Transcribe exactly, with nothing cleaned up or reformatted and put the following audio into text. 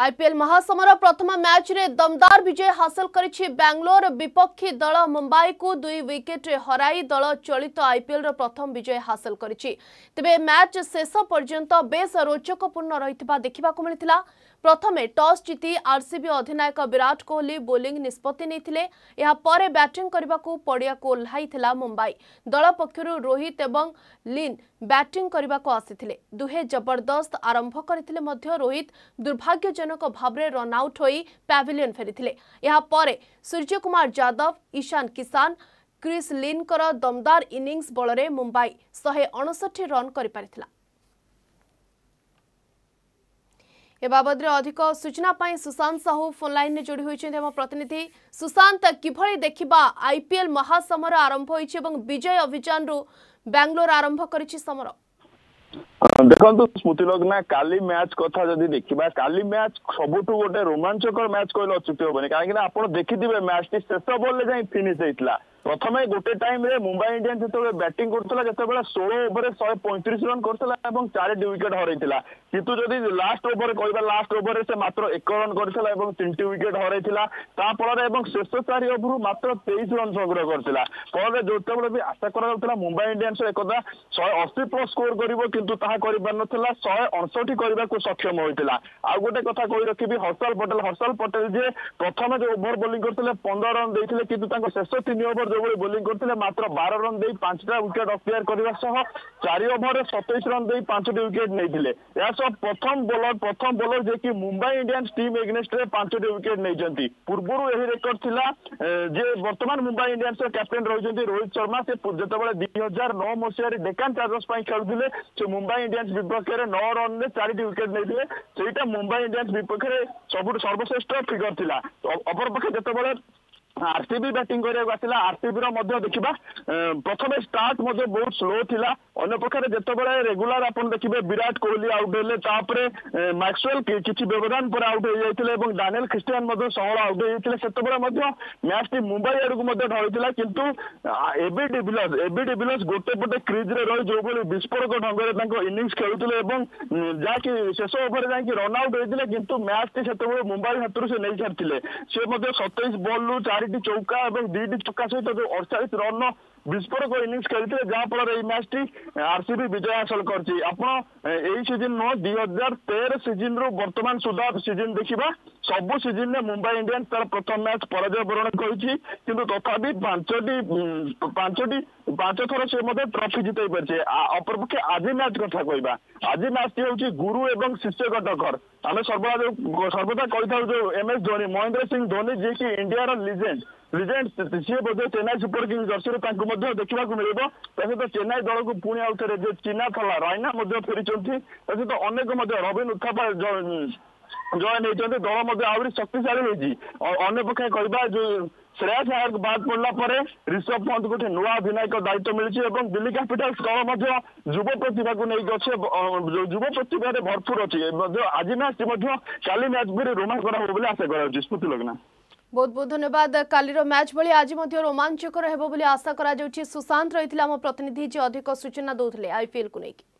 IPL महासमर प्रथम match रे दमदार विजय हासिल करिछि बेंगलोर विपक्षी दल मुंबई को दुई विकेट हराई दल चलित आईपीएल रो प्रथम विजय हासिल करिछि। तेबे मैच शेष पर्यंत बेस रोचकपूर्ण रहितबा देखिबाकू मिलिथिला। प्रथमे टॉस जीति आरसीबी अधिनायक विराट कोहली बोलिंग निष्पत्ति नेथिले। या परे बैटिंग करबाकू पड़िया को ओह्लाइथिला मुंबई। दल पक्षरु रोहित एवं लिन बैटिंग करबाकू आसिथिले। दुहे जबरदस्त आरंभ करथिले मध्य रोहित दुर्भाग्यजनक भावरे रन आउट होई पैविलियन फेरिथिले। या परे सूर्य कुमार यादव ईशान किसान क्रिस लिनकर दमदार इनिंग्स बलरे मुंबई एक सौ उनसठ रन करि पारिथिला। ए बाबद अधिक सूचना पाई सुशांत साहू फोन लाइन में जोड़ी होइछे हम प्रतिनिधि। सुशांत, किभଳି देखिबा आईपीएल महासमर आरंभ होइछे एवं विजय अभियान रु बेंगलोर आरंभ करिछि समर? देखो स्मृति लग्ना काली मैच कथा जदि देखा काली मैच सबुठू गोटे रोमांचकर मैच कहले अच्युत हेनी कहीं आप देखिथे मैच टी शेष बॉल जाए फिनिश होता। प्रथम गोटे टाइम रे मुंबई इंडियंस जो बैटिंग करता जो षोलह ओवर शहे पैंतीस रन करता चार विकेट हरैला किंतु जदि लास्ट ओवर कह लास्ट ओवर से मात्र एक रन करता तीन विकेट हरैला फल शेष चार ओवर मात्र तेईस रन संग्रह करता फल जो भी आशा करा मुंबई इंडियंस एक शहे अशी प्लस स्कोर कर किंतु ताहा कर पारनथिला शहे अड़सठ करने को सक्षम होता। आउ गोटे कथा कही रखी हर्षल पटेल हर्षल पटेल जे प्रथम जो ओवर बोलिंग करते पंद्रह रन देते किंतु शेष तीन ओवर जो बोलिंग करते मात्र बारह रन दे पांचटा विकेट अक्तियार करने चार ओवर सतैश रन दे पांचटी विकेट नहीं प्रथम बोलर प्रथम बोलर जे कि मुंबई इंडियंस टीम एगेन्स्ट रे पांचटी विकेट नहीं पूर्व यही रेकर्ड थिला जे वर्तमान मुंबई इंडियंस कैप्टेन रही रोहित शर्मा से जो दुई हजार नौ मसीह डेकान चार्जर्स खेलुले से मुंबई इंडियंस विपक्ष में नौ रन में चार विकेट नहीं से मुंबई इंडियंस विपक्ष में सब सर्वश्रेष्ठ फिगर थिला। अपरपक्षे जितेबाला आरसीबी बैटिंग करने आरसीबी देखा प्रथम स्टार्ट बहुत स्लो थिला अन्य प्रकार जितेबाला रेगुलर आप देखिए विराट कोहली आउट होते मैक्सवेल किसी व्यवधान पर आउट हो जाते डानियल क्रिस्टियान सहल आउट होते से मैच टी मुंबई आड़ को ढलता किंतु एबी डिविलियर्स एबी डिविलियर्स गोटे पटे क्रिज रे रही जो विस्फोरक ढंग से इनिंग्स खेलुले जहाँकि शेष ओवर जाकि रन आउट होते किंतु मैच टी से मुंबई हाथ से नहीं सारी से सतैश बॉल रु चार चौका और दुईटी छक्का सहित जो अड़चाश रन विस्फोरक इनिंग्स खेलते जहाँफल ये मैच टी आरसीबी विजय हासिल कर सीजन नुह दुई हजार तेरह सीजन रु वर्तमान सुधा सीजन देखा सबु सीजन में मुंबई इंडियंस तार प्रथम मैच पराजय वरण करी किंतु तथापि पांचटी पांचटी पांच थर से ट्रॉफी जितई पारे। अपरपक्षे आज मैच कथा कहवा आज मैच टी हूँ गुरु एवं शिष्य टक्कर आम सर्वदा सर्वदा कही था जो एम एस धोनी महेंद्र सिंह धोनी जी की इंडिया लिजेंड लिजेंड सी बोधे चेन्नई सुपर किंग्स जर्सी देखा मिले सहित चेन्नई दल को पुणी आउ थे जो चीना थला रायना फेरी सहित अनेक रविन उत्थापा जॉइन होती दल आहरी शक्तिशाली होती। अन्य पक्ष कहवा जो श्रेयस अय्यर बाद पड़ला पर ऋषभ पंत गोटे नुआ अधिनायक दायित्व मिली दिल्ली कैपिटल्स दल युव प्रतिभा को नहीं अच्छे युव प्रतिभा भरपूर अच्छी आज मैच काली मैच भी रोमांचकर हो आशा कर स्मृति लग्ना। बहुत बहुत धन्यवाद। कालीर मैच भली आज रोमांचकर हेबो बोली आशा करा जाउछि। सुशांत रहिथिला हम प्रतिनिधि जे अधिक सूचना दउथले आईपीएल को नहीं।